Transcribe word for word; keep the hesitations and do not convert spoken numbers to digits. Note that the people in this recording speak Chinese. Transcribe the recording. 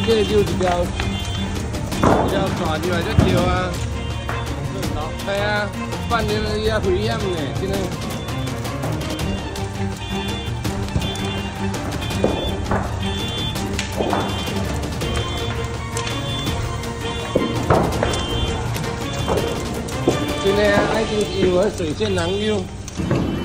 这个就比较比较大就来这钓啊。系啊，放了伊啊危险呢，真的。真的啊，爱就是因为水性难游。